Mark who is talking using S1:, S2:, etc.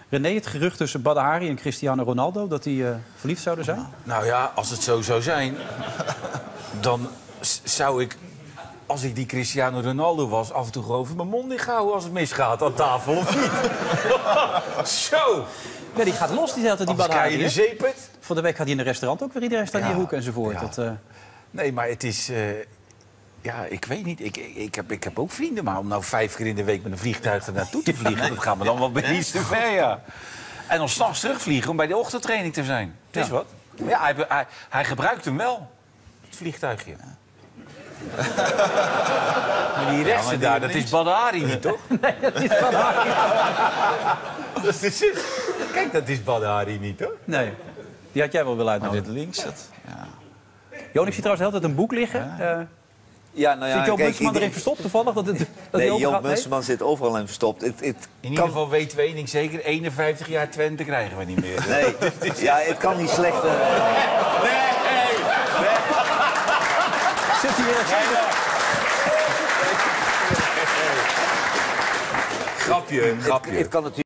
S1: René, het gerucht tussen Badr Hari en Cristiano Ronaldo... dat die verliefd zouden zijn?
S2: Nou ja, als het zo zou zijn... dan zou ik, als ik die Cristiano Ronaldo was... af en toe gewoon even mijn mond dicht houden als het misgaat aan tafel, of niet? Zo!
S1: Ja, die gaat los, die Badr Hari.
S2: Krijg je de zeepert?
S1: Van de week had hij in een restaurant ook weer iedereen staan in je hoek enzovoort.
S2: Ja.
S1: Dat,
S2: Nee, maar het is... ja, ik weet niet. Ik heb ook vrienden, maar om nou 5 keer in de week met een vliegtuig er naartoe te vliegen... dat gaat me dan wel bij iets te ver, ja. En dan 's nachts terugvliegen om bij de ochtendtraining te zijn. Het is wat. Maar ja, hij gebruikt hem wel, het vliegtuigje. Maar die rechtse daar, dat is Badr Hari niet, toch?
S1: nee, dat is Badr Hari.
S2: Dat is Kijk, dat is Badr Hari niet, hoor.
S1: Nee, die had jij wel willen uitnodigen.
S3: Dit links, dat... Ja.
S1: Joon, ik zie trouwens de hele tijd een boek liggen.
S4: Ja, nou ja,
S1: Zit Joop
S4: kijk,
S1: Munsterman erin verstopt toevallig?
S4: Nee, Joop Munsterman zit overal in verstopt.
S2: In ieder geval weten we één ding zeker, 51 jaar Twente krijgen we niet meer.
S4: Nee, ja, het kan niet slechter.
S1: Zit hij weer?
S2: Grapje.
S4: Het kan natuurlijk